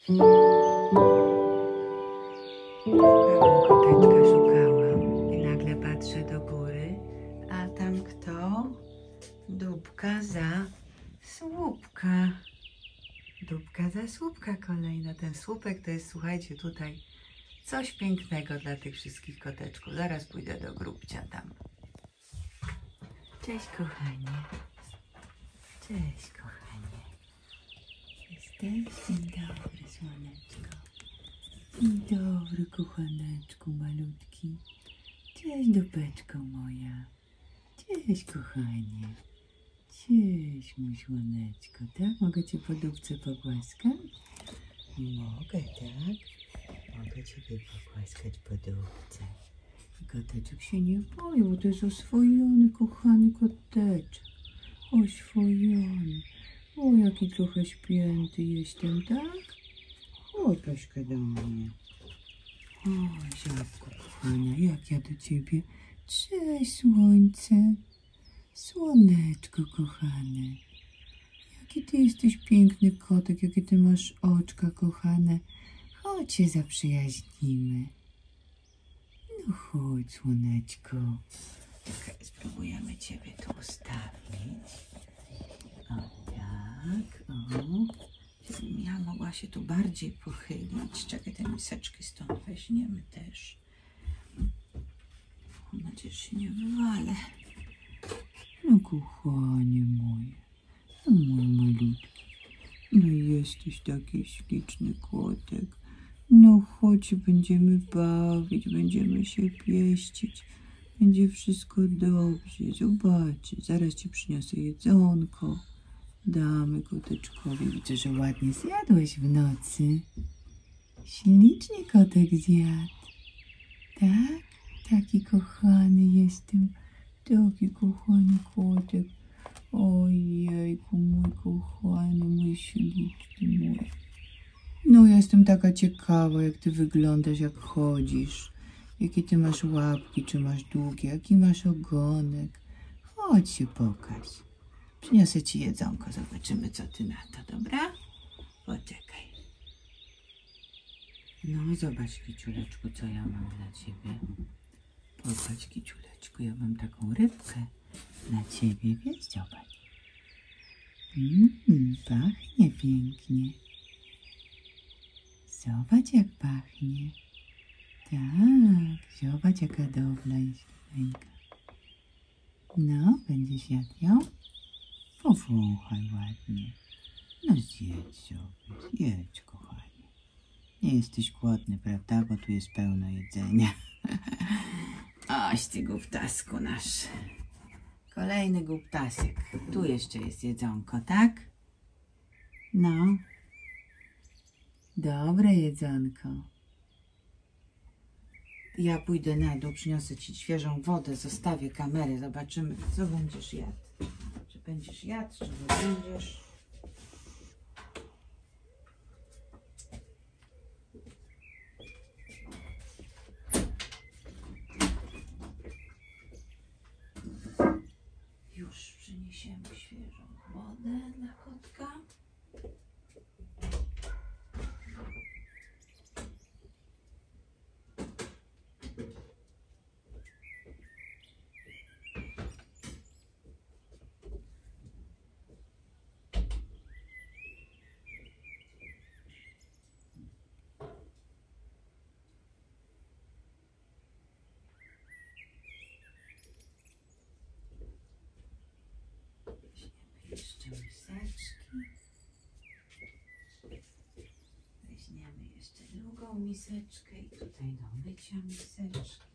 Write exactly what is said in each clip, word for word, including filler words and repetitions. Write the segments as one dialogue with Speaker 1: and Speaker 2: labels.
Speaker 1: Szukałam koteczka, szukałam i nagle patrzę do góry, a tam kto? Dupka za słupka. Dupka za słupka kolejna. Ten słupek to jest, słuchajcie, tutaj coś pięknego dla tych wszystkich koteczków. Zaraz pójdę do grubcia tam. Cześć kochanie. Cześć kochanie. Jesteś? Dzień dobry, słoneczko. Dzień dobry, kochaneczku malutki. Cześć, dupeczko moja. Cześć, kochanie. Cześć, mój słoneczko. Tak? Mogę cię po dupce pogłaskać? Mogę, tak? Mogę ciebie pogłaskać po dupce. I koteczek się nie boi, bo to jest oswojony, kochany koteczek. Oswojony. O, jaki trochę śpięty jestem, tak? Chodź troszkę do mnie. O, żabko kochana, jak ja do ciebie. Cześć, słońce. Słoneczko kochane. Jaki ty jesteś piękny kotek, jakie ty masz oczka kochane. Chodź się zaprzyjaźnimy. No chodź, słoneczko. Czekaj, spróbujemy ciebie tu ustawić. O tak, o. Żebym ja mogła się tu bardziej pochylić. Czekaj, te miseczki stąd weźmiemy też. Mam nadzieję, że się nie wywalę. No kochanie moje. No mój malutki. No jesteś taki śliczny kotek. No chodź, będziemy bawić, będziemy się pieścić. Będzie wszystko dobrze. Zobaczysz, zaraz ci przyniosę jedzonko. Damy koteczkowi. Widzę, że ładnie zjadłeś w nocy. Ślicznie kotek zjadł. Tak? Taki kochany jestem. Taki kochany kotek. Ojejku, mój kochany, mój śliczny mój. No, ja jestem taka ciekawa, jak ty wyglądasz, jak chodzisz. Jakie ty masz łapki, czy masz długie, jaki masz ogonek. Chodź się pokaż. Przyniosę ci jedzonko, zobaczymy, co ty na to, dobra? Poczekaj. No, zobacz, kiciuleczku, co ja mam dla ciebie. Popatrz, kiciuleczku, ja mam taką rybkę dla ciebie, wiesz, zobacz. Mmm, pachnie pięknie. Zobacz, jak pachnie. Tak, zobacz, jaka dobra jest ręka. No, będziesz jadł ją? Powąchaj ładnie. No zjedz sobie, zjedz, kochanie. Nie jesteś głodny, prawda? Bo tu jest pełno jedzenia. Oś ty głuptasku nasz. Kolejny głuptasek. Tu jeszcze jest jedzonko, tak? No. Dobre jedzonko. Ja pójdę na dół, przyniosę ci świeżą wodę, zostawię kamerę, zobaczymy, co będziesz jadł. Czy będziesz jadł, czy nie będziesz. Już przyniesiemy świeżą wodę dla kotka. Jeszcze miseczki. Weźmiemy jeszcze drugą miseczkę i tutaj do mycia miseczki.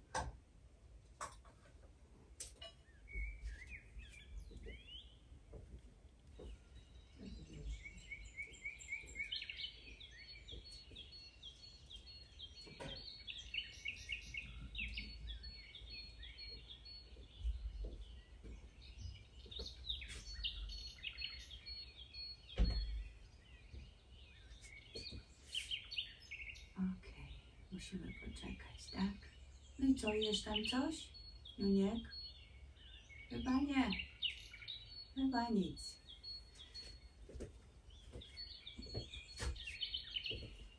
Speaker 1: Musimy poczekać, tak? No i co, jesz tam coś? Juniek? Chyba nie. Chyba nic.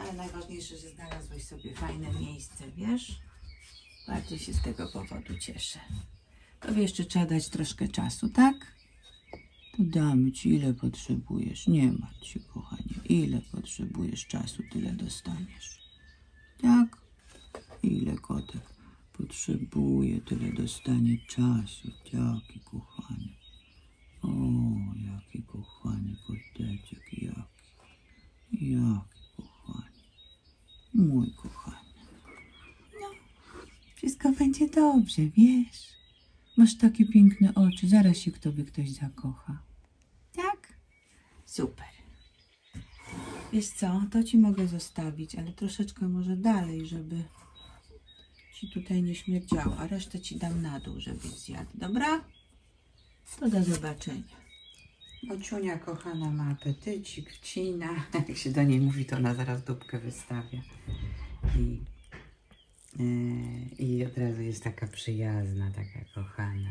Speaker 1: Ale najważniejsze, że znalazłeś sobie fajne miejsce, wiesz? Bardzo się z tego powodu cieszę. Tobie jeszcze trzeba dać troszkę czasu, tak? To damy ci, ile potrzebujesz. Nie martw się, kochanie. Ile potrzebujesz czasu, tyle dostaniesz. Tak? Ile kotek potrzebuje, tyle dostanie czasu. Jaki kochany. O, jaki kochany koteczek. Jaki. Jaki kochany. Mój kochany. No, wszystko będzie dobrze, wiesz? Masz takie piękne oczy. Zaraz się w tobie ktoś zakocha. Tak? Super. Wiesz co, to ci mogę zostawić, ale troszeczkę może dalej, żeby ci tutaj nie śmierdziało, a resztę ci dam na dół, żebyś zjadł. Dobra? To do zobaczenia. Bociunia kochana ma apetycik, wcina. Jak się do niej mówi, to ona zaraz dupkę wystawia. I, yy, i od razu jest taka przyjazna, taka kochana.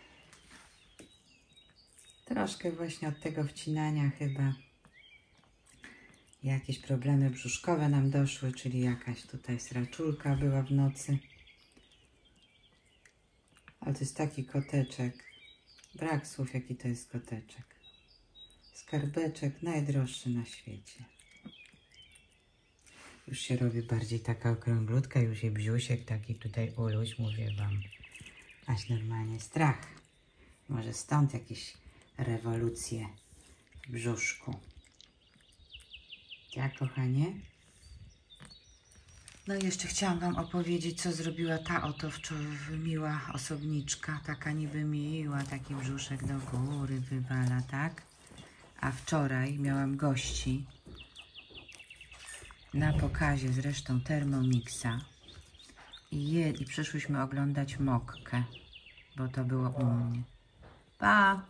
Speaker 1: Troszkę właśnie od tego wcinania chyba jakieś problemy brzuszkowe nam doszły, czyli jakaś tutaj sraczulka była w nocy. Ale to jest taki koteczek. Brak słów, jaki to jest koteczek. Skarbeczek najdroższy na świecie. Już się robi bardziej taka okrąglutka, już jej brzusiek taki tutaj uluś, mówię wam. Aż normalnie strach. Może stąd jakieś rewolucje w brzuszku. Tak, kochanie? No i jeszcze chciałam wam opowiedzieć, co zrobiła ta oto miła osobniczka. Taka niby miła, taki brzuszek do góry wywala, tak? A wczoraj miałam gości na pokazie zresztą Thermomixa i, je, i przyszłyśmy oglądać Mokkę, bo to było u mnie. Pa!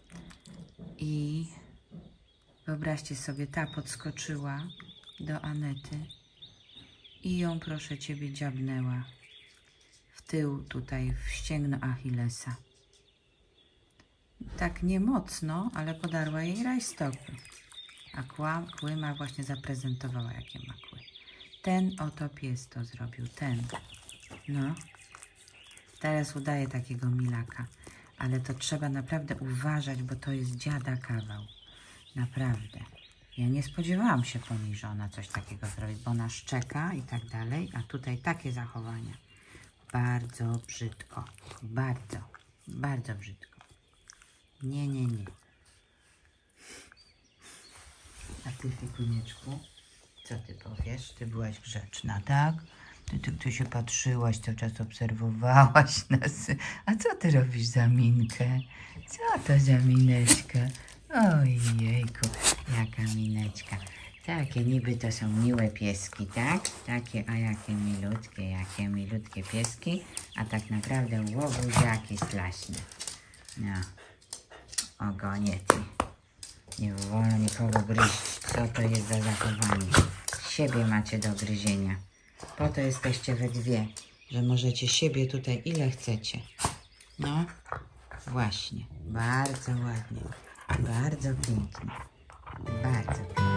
Speaker 1: I wyobraźcie sobie, ta podskoczyła do Anety i ją, proszę ciebie, dziabnęła w tył tutaj, w ścięgno Achillesa. Tak nie mocno, ale podarła jej rajstopy. A kła, kły ma właśnie zaprezentowała, jakie ma kły. Ten oto pies to zrobił, ten. No. Teraz udaje takiego milaka. Ale to trzeba naprawdę uważać, bo to jest dziada kawał. Naprawdę. Ja nie spodziewałam się po niej, że ona coś takiego zrobi, bo ona szczeka i tak dalej, a tutaj takie zachowania. Bardzo brzydko. Bardzo, bardzo brzydko. Nie, nie, nie. A ty, Fikunieczku, co ty powiesz? Ty byłaś grzeczna, tak? Ty tylko się patrzyłaś, cały czas obserwowałaś nas. A co ty robisz za minkę? Co to za mineczka? Ojejku, jaka mineczka. Takie niby to są miłe pieski, tak? Takie, a jakie milutkie, jakie milutkie pieski. A tak naprawdę łobuziaki slaśne. No, ogonie ty. Nie wolno nikogo gryźć. Co to jest za zachowanie? Siebie macie do gryzienia. Po to jesteście we dwie, że możecie siebie tutaj ile chcecie. No, właśnie. Bardzo ładnie. Bardzo pięknie. Bardzo pięknie.